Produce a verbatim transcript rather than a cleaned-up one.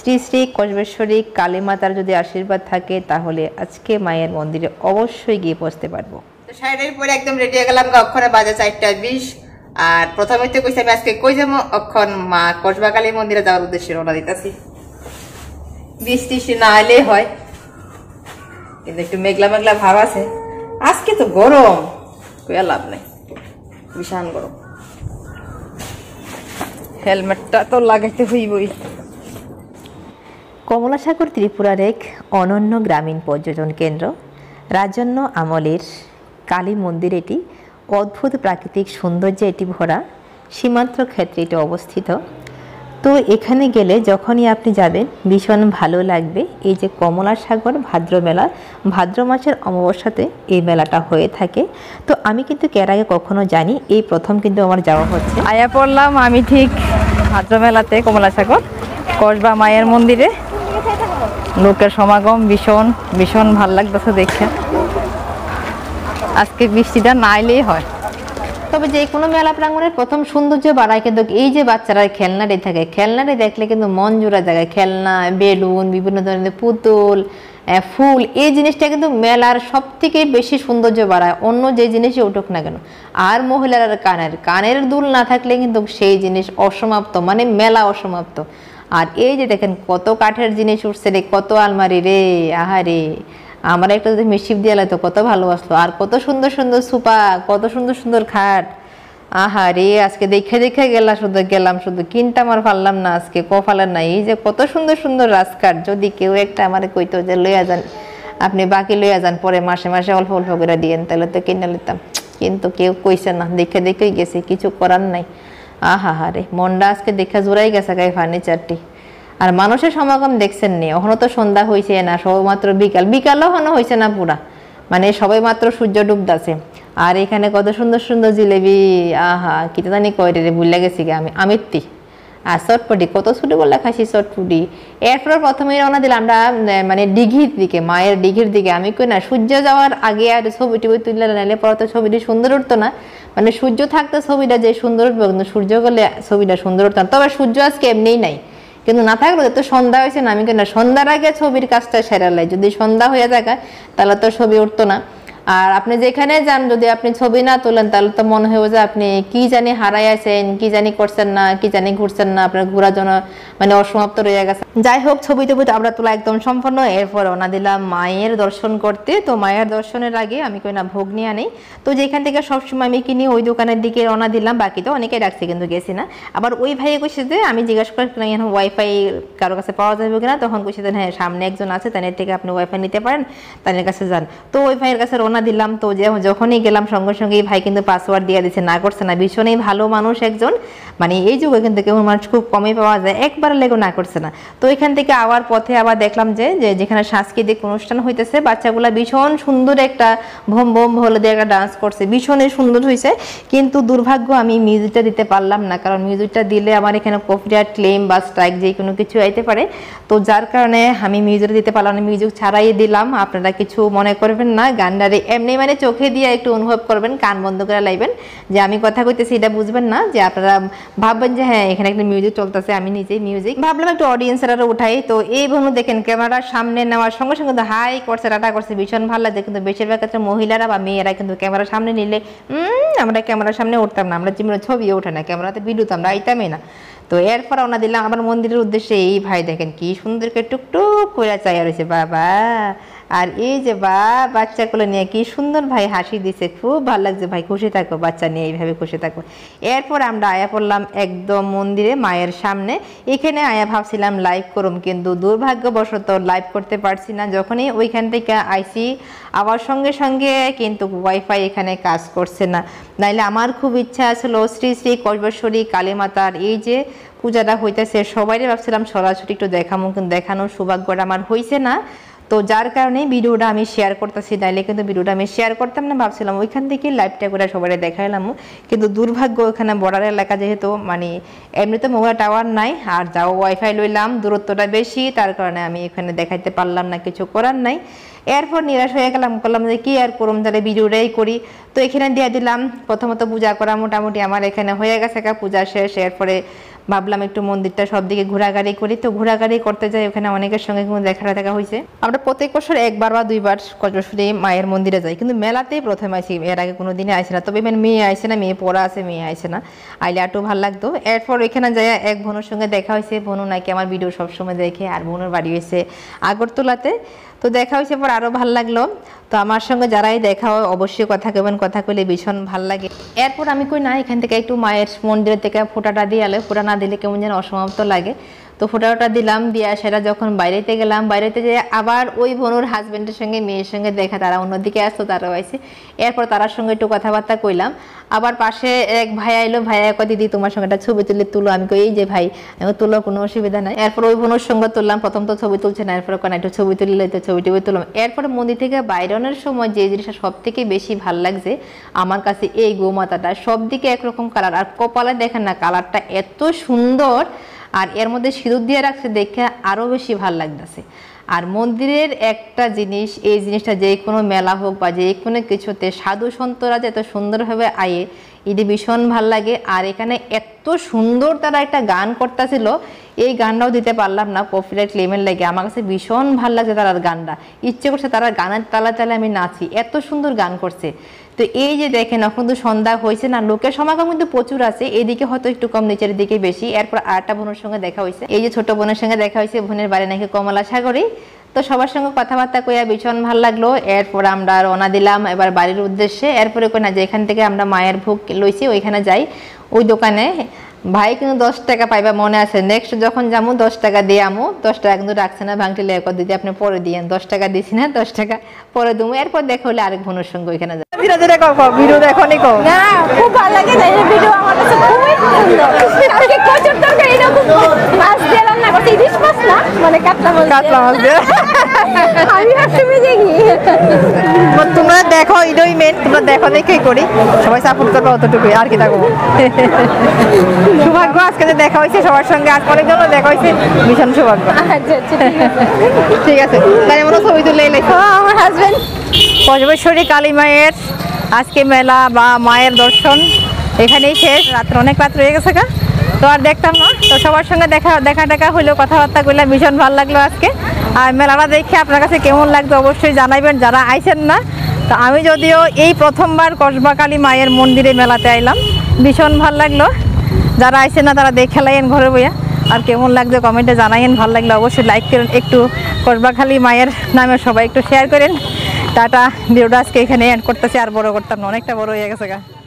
শ্রী শ্রী কসবেশ্বরী কালী মাতার যদি আশীর্বাদ থাকে তাহলে আজকে মায়ের মন্দিরে অবশ্যই গিয়ে পৌঁছতে পারবো। শাড়ির পরে একদম রেডি হয়ে গেলাম, অক্ষরে বাজে চারটা বিশ। আর প্রথমে তো কইছি আমি আজকে কই যাবো, অক্ষণ মা কসবা কালী মন্দিরে যাওয়ার উদ্দেশ্যে রওনা দিতেছি। বৃষ্টি না এলেই হয়, কিন্তু একটু মেঘলা মেঘলা ভাব আছে। আজকে তো গরম, কইয়া লাভ নাই, ভীষণ গরম। হেলমেটটা তো লাগাইতে হইবই। কমলাসাগর ত্রিপুরার এক অনন্য গ্রামীণ পর্যটন কেন্দ্র। রাজন্য আমলের কালী মন্দির এটি অদ্ভুত প্রাকৃতিক সৌন্দর্যে এটি ভরা, সীমান্ত ক্ষেত্রে এটি অবস্থিত। তো এখানে গেলে যখনই আপনি যাবেন ভীষণ ভালো লাগবে। এই যে কমলাসাগর ভাদ্র মেলা, ভাদ্র মাসের অমাবস্যাতে এই মেলাটা হয়ে থাকে। তো আমি কিন্তু এর আগে কখনো জানি, এই প্রথম কিন্তু আমার যাওয়া হচ্ছে। আয়া পড়লাম আমি ঠিক ভাদ্র মেলাতে কমলাসাগর কসবা মায়ের মন্দিরে। লোকের সমাগম ভীষণ ভীষণ ভাল লাগতেছে দেখে। আজকে বৃষ্টিটা না এলেই হয়। তবে যে কোনো মেলা প্রাঙ্গণের প্রথম সৌন্দর্য বাড়ায় কিন্তু এই যে বাচ্চারা খেলনাটি থাকে, খেলনাটি দেখলে কিন্তু মন জোড়া জায়গায়। খেলনা, বেলুন, বিভিন্ন ধরনের পুতুল, ফুল, এই জিনিসটা কিন্তু মেলার সব থেকে বেশি সৌন্দর্য বাড়ায়, অন্য যে জিনিসই উঠুক না কেন। আর মহিলার কানের কানের দুল না থাকলে কিন্তু সেই জিনিস অসমাপ্ত, মানে মেলা অসমাপ্ত। আর এই যে দেখেন কত কাঠের জিনিস উঠছে রে, কত আলমারি রে, আহারে। আমার একটা যদি মিশিপ দিয়ে তো কত ভালো আসলো। আর কত সুন্দর সুন্দর সুপা, কত সুন্দর সুন্দর খাট, আহারে। আজকে দেখে দেখে গেলাম, শুধু গেলাম শুধু কিনতে আমার পারলাম না আজকে, কপালের নাই। এই যে কত সুন্দর সুন্দর রাজকাঠ, যদি কেউ একটা আমার কইতো যে লইয়া যান, আপনি বাকি লইয়া যান, পরে মাসে মাসে অল্প অল্প করে দিয়েন, তাহলে তো কিনে নিতাম। কিন্তু কেউ কইছে না, দেখে দেখেই গেছে, কিছু করার নাই। আহা হারে, মনটা আজকে দেখে জোড়াই গেছে গায়ে ফার্নিচারটি। আর মানুষের সমাগম দেখছেন নি, এখনো তো সন্ধ্যা হয়েছে না, সবাই মাত্র বিকাল, বিকালও এখনো হয়েছে না পুরা, মানে সবাই মাত্র সূর্য ডুবদাছে। আর এখানে কত সুন্দর সুন্দর জিলেবি, আহা কি জানি কয় রে, ভুলে গেছি গে আমি, আমিত্তি। আর চটপটি, কত ছুটি বললে খাইছি চটপটি। এরপর প্রথমেই রওনা দিলাম আমরা মানে দিঘির দিকে, মায়ের দিঘির দিকে। আমি কই না সূর্য যাওয়ার আগে আর ছবি টবি তুললে নাইলে পরে তো ছবিটি সুন্দর উঠতো না। মানে সূর্য থাকতে ছবিটা যে সুন্দর উঠবে, কিন্তু সূর্য গেলে ছবিটা সুন্দর উঠতো না। তবে সূর্য আজকে এমনিই নাই, কিন্তু না থাকলে তো সন্ধ্যা হয়েছে না, আমি কেন সন্ধ্যার আগে ছবির কাজটা সেরালাই। যদি সন্ধ্যা হয়ে থাকে তাহলে তো ছবি উঠতো না। আর আপনি যেখানে যান, যদি আপনি ছবি না তোলেন তাহলে তো মনে হয় যে আপনি কি জানি হারাই আছেন, কি জানি করছেন না, কি জানি ঘুরছেন না, আপনার ঘোরার জন্য মানে অসমাপ্ত রয়ে গেছে। যাই হোক, ছবি টবি আমরা তোলা একদম সম্পন্ন। এরপর ওনা দিলাম মায়ের দর্শন করতে। তো মায়ের দর্শনের আগে আমি কই না ভোগ নিয়ে আনি, তো যেখান থেকে সবসময় আমি কিনি ওই দোকানের দিকে রওনা দিলাম। বাকি তো অনেকেই ডাকছে, কিন্তু গেছি না। আবার ওই ভাইয়ে কইছে যে, আমি জিজ্ঞাসা করছিলাম এখন ওয়াইফাই কারো কাছে পাওয়া যাবে কিনা, তখন কইছে যে হ্যাঁ সামনে একজন আছে, তাদের থেকে আপনি ওয়াইফাই নিতে পারেন, তাদের কাছে যান। তো ওই ভাইয়ের কাছে রওনা দিলাম। তো যখনই গেলাম সঙ্গে সঙ্গে এই ভাই কিন্তু পাসওয়ার্ড দিয়ে দিচ্ছে, না করছে না। ভীষণই ভালো মানুষ একজন, মানে এই যুগে কিন্তু কেউ মানুষ খুব কমই পাওয়া যায়, একবার লেগে না করছে না। তো এখান থেকে আবার পথে আবার দেখলাম যে যেখানে সাংস্কৃতিক অনুষ্ঠান হইতেছে, বাচ্চাগুলা ভীষণ সুন্দর একটা ভোম ভোম ভোলে দিয়ে একটা ডান্স করছে, ভীষণই সুন্দর হয়েছে। কিন্তু দুর্ভাগ্য আমি মিউজিকটা দিতে পারলাম না, কারণ মিউজিকটা দিলে আমার এখানে কপিরাইট ক্লেম বা স্ট্রাইক যে কোনো কিছু আইতে পারে। তো যার কারণে আমি মিউজিক দিতে পারলাম না, মিউজিক ছাড়াই দিলাম। আপনারা কিছু মনে করবেন না, গানটারে এমনি মানে চোখে দিয়ে একটু অনুভব করবেন, কান বন্ধ করে লাইবেন, যে আমি কথা কইতেছি এটা বুঝবেন না, যে আপনারা ভাববেন যে হ্যাঁ এখানে একটা মিউজিক চলতেছে, আমি নিজেই মিউজিক ভাবলাম একটু অডিয়েন্সেরা উঠাই। তো এই বন্ধু দেখেন ক্যামেরার সামনে নেওয়ার সঙ্গে সঙ্গে কিন্তু হাই করছে, টাটা করছে, ভীষণ ভালো লাগছে। কিন্তু বেশিরভাগ ক্ষেত্রে মহিলারা বা মেয়েরা কিন্তু ক্যামেরার সামনে নিলে আমরা ক্যামেরার সামনে উঠতাম না, আমরা জীবনে ছবিও ওঠে না, ক্যামেরাতে ভিডিও তো আমরা আইতামই না। তো এরপর ওনা দিলাম আবার মন্দিরের উদ্দেশ্যে। এই ভাই দেখেন কি সুন্দরকে টুকটুক করে চাইয়া রয়েছে, বাবা। আর এই যে বা বাচ্চাগুলো নিয়ে কি সুন্দর ভাই হাসি দিছে, খুব ভালো লাগছে ভাই, খুশি থাকো বাচ্চা নিয়ে, এইভাবে খুশি থাকো। এরপর আমরা আয়া পড়লাম একদম মন্দিরে মায়ের সামনে। এখানে আয়া ভাবছিলাম লাইভ করুম, কিন্তু দুর্ভাগ্যবশত লাইভ করতে পারছি না। যখনই ওইখান থেকে আইসি আবার সঙ্গে সঙ্গে কিন্তু ওয়াইফাই এখানে কাজ করছে না। নাইলে আমার খুব ইচ্ছা ছিল শ্রী শ্রী কসবেশ্বরী কালী মাতার এই যে পূজাটা হইতেছে, সবাইরে ভাবছিলাম সরাসরি একটু দেখামো, কিন্তু দেখানোর সৌভাগ্যটা আমার হয়েছে না। তো যার কারণে ভিডিওটা আমি শেয়ার করতেছি, নাইলে কিন্তু ভিডিওটা আমি শেয়ার করতাম না। ভাবছিলাম ওইখান থেকে লাইভটা করে সবাই দেখাইলাম, কিন্তু দুর্ভাগ্য ওখানে বর্ডার এলাকা যেহেতু, মানে এমনিতে মোবাইল টাওয়ার নাই, আর যাও ওয়াইফাই লইলাম দূরত্বটা বেশি, তার কারণে আমি এখানে দেখাইতে পারলাম না, কিছু করার নাই। এরপর নিরাশ হয়ে গেলাম, করলাম যে কি আর করুম, তাহলে ভিডিওটাই করি। তো এখানে দিয়ে দিলাম। প্রথমত পূজা করা মোটামুটি আমার এখানে হয়ে গেছে, পূজা শেষ। এরপরে ভাবলাম একটু মন্দিরটা সব দিকে ঘোরাঘুরি করি, তো ঘোরাঘুরি করতে যাই, ওখানে অনেকের সঙ্গে কিন্তু দেখা দেখা হয়েছে। আমরা প্রত্যেক বছর একবার বা দুইবার কচবেশ্বরী মায়ের মন্দিরে যাই, কিন্তু মেলাতেই প্রথম আইসি, এর আগে কোনো দিনে আইসে না। তবে এবার মেয়ে আইসে না, মেয়ে পড়া আছে, মেয়ে আইসে না, আইলে একটু ভালো লাগতো। এরপর ওইখানে যাই এক বোনের সঙ্গে দেখা হয়েছে, বোনও নাকি আমার ভিডিও সবসময় দেখে, আর বোনের বাড়ি হয়েছে আগরতলাতে, তো দেখা হয়েছে পর আরও ভাল লাগলো। তো আমার সঙ্গে যারাই দেখা হয় অবশ্যই কথা কবেন, কথা কইলে ভীষণ ভাল লাগে। এরপর আমি কই না এখান থেকে একটু মায়ের মন্দিরের থেকে ফোঁটাটা দিয়ে আলে, ফোঁটা না দিলে কেমন যেন অসমাপ্ত লাগে, তো ফোঁটাটা দিলাম, দিয়া সেটা যখন বাইরেতে গেলাম, বাইরেতে যে আবার ওই বোনের হাজব্যান্ডের সঙ্গে মেয়ের সঙ্গে দেখা, তারা অন্যদিকে আসতো, তারাও আইসে। এরপর তার সঙ্গে একটু কথাবার্তা কইলাম। আবার পাশে এক ভাইয়া এলো, ভাইয়া কয় দিদি তোমার সঙ্গে একটা ছবি তুলে তুলো, আমি কই এই যে ভাই আমি তুলো, কোনো অসুবিধা নাই। এরপর ওই বোনের সঙ্গে তুললাম, প্রথম তো ছবি তুলছে না, এরপর কোনো একটু ছবি তুললে, তো ছবি টবি তুললাম। এরপরে মন্দির থেকে বাইরনের সময় যে জিনিসটা সব থেকে বেশি ভাল লাগছে আমার কাছে, এই গোমাতাটা সব দিকে একরকম কালার, আর কপালে দেখেন না কালারটা এত সুন্দর, আর এর মধ্যে সিঁদুর দিয়ে রাখছে দেখে আরও বেশি ভাল লাগতেছে। আর মন্দিরের একটা জিনিস, এই জিনিসটা যে কোনো মেলা হোক বা যে কোনো কিছুতে সাধু সন্তরা যে এত সুন্দরভাবে আয়ে, এটি ভীষণ ভাল লাগে। আর এখানে এত সুন্দর তারা একটা গান করতেছিল, এই গানটাও দিতে পারলাম না কপিরাইট ক্লেমের লাগে, আমার কাছে ভীষণ ভাল লাগছে তার গানটা, ইচ্ছে করছে তারা গানের তালা তালে আমি নাচি, এত সুন্দর গান করছে। তো এই যে দেখেন এখন তো সন্ধ্যা হয়েছে না, লোকের সমাগম কিন্তু প্রচুর আছে, এদিকে হয়তো একটু কম, নিচের দিকে বেশি। এরপর আরেকটা বোনের সঙ্গে দেখা হয়েছে, এই যে ছোট বোনের সঙ্গে দেখা হয়েছে, বোনের বাড়ি নাকি কমলা সাগরে, তো সবার সঙ্গে কথাবার্তা কইয়া ভীষণ ভাল লাগলো। এরপর আমরা রওনা দিলাম এবার বাড়ির উদ্দেশ্যে। এরপরে কই না যে এখান থেকে আমরা মায়ের ভোগ লইছি, ওইখানে যাই, ওই দোকানে ভাই কিন্তু দশ টাকা পাইবা মনে আছে, নেক্সট যখন যাবো দশ টাকা দিয়ে আমু, দশ টাকা কিন্তু রাখছে না, ভাঙটি লেখ দিদি আপনি পরে দিয়েন, দশ টাকা দিছি না, দশ টাকা পরে দেবো। এরপর দেখা হলে আরেক বোনের সঙ্গে ওইখানে যাই। ধীরে ধীরে কো ভিডিও দেখো নি কো না, খুব ভালো লাগে, এই ভিডিও আমার কাছে খুবই সুন্দর। আজকে কচুর তরকারি এরকম মাছ দিয়ে রান্না করতে, ইলিশ মাছ না, মানে কাতলা মাছ, কাতলা মাছ দিয়ে আমি ভাবছি দেখি তোমরা দেখো, এটাই মেন, তোমরা দেখো দেখেই করি, সবাই সাপোর্ট করবো অতটুকুই, আর কি থাকবো। সৌভাগ্য আজকে যে দেখা হয়েছে সবার সঙ্গে, আজ অনেক জন্য দেখা হয়েছে, ভীষণ সৌভাগ্য। আচ্ছা আচ্ছা ঠিক আছে, তাই আমরা ছবি তুলে এলে আমার হাজবেন্ড। কচবেশ্বরী কালী মায়ের আজকে মেলা বা মায়ের দর্শন এখানেই শেষ, রাত্র অনেক রাত রয়ে গেছে গা, তো আর দেখতাম না, তো সবার সঙ্গে দেখা দেখা দেখা হইলো, কথাবার্তা করলাম, ভীষণ ভালো লাগলো আজকে। আর মেলাটা দেখে আপনার কাছে কেমন লাগতো অবশ্যই জানাইবেন যারা আইছেন না। তো আমি যদিও এই প্রথমবার কসবা কালী মায়ের মন্দিরে মেলাতে আইলাম, ভীষণ ভালো লাগলো। যারা আইছেন না তারা দেখে লাইন ঘরে বইয়া, আর কেমন লাগছে কমেন্টে জানাইন, ভালো লাগলো অবশ্যই লাইক করেন, একটু কসবা কালী মায়ের নামে সবাই একটু শেয়ার করেন। টাটা, ভিডিওটা আজকে এখানে এন্ড করতেছি, আর বড় করতাম না, অনেকটা বড় হয়ে গেছে গা।